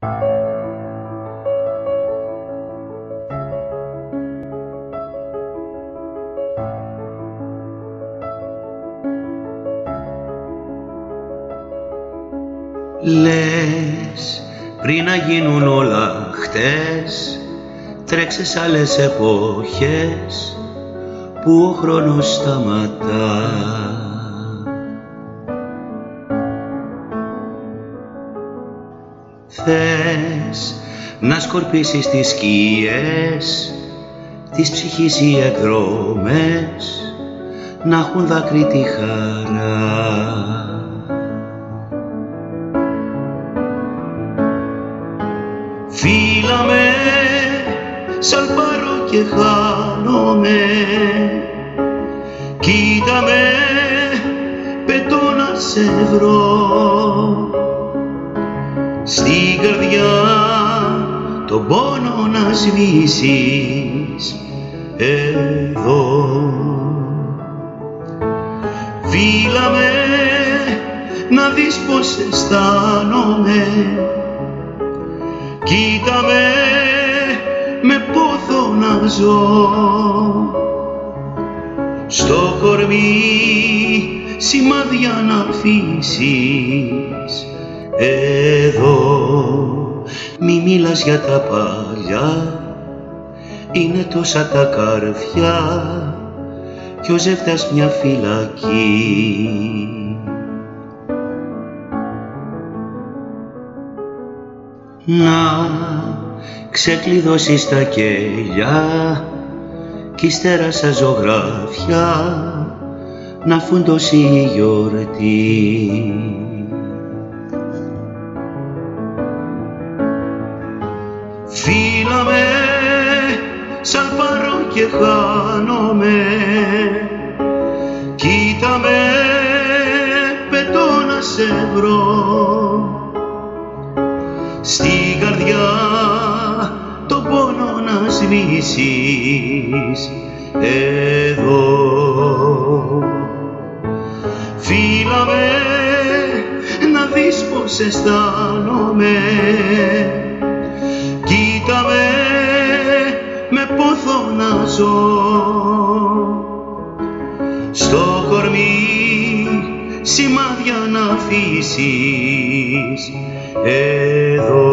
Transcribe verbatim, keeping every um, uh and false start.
Λες πριν να γίνουν όλα χτες, τρέξες άλλες εποχές που ο χρόνος σταματά. Θες να σκορπίσεις τις σκιές της ψυχής οι εκδρομές, να έχουν δάκρυ τη χαρά. Φύλαμε, σαλπάρω και χάνομαι, κοίτα με, πετώ να σε βρω, στην καρδιά τον πόνο να σβήσεις εδώ. Φύλαμε, να δεις πως αισθάνομαι, κοίτα με, με πόθο να ζω, στο κορμί σημάδια να αφήσεις εδώ. Μη μιλάς για τα παλιά, είναι τόσα τα καρφιά κι ο ζεύτας μια φυλακή. Να ξεκλειδώσεις τα κελιά κι ύστερα σαν ζωγράφια να φουντώσει η γιορτή. Φύλαμε, σαλπάρω και χάνομαι, κοίτα με, πετώ να σε βρω, στην καρδιά το πόνο να σβήσεις εδώ. Φύλαμε, να δεις πως αισθάνομαι, κοίτα με, με πόθο να ζω, στο κορμί σημάδια να αφήσεις εδώ.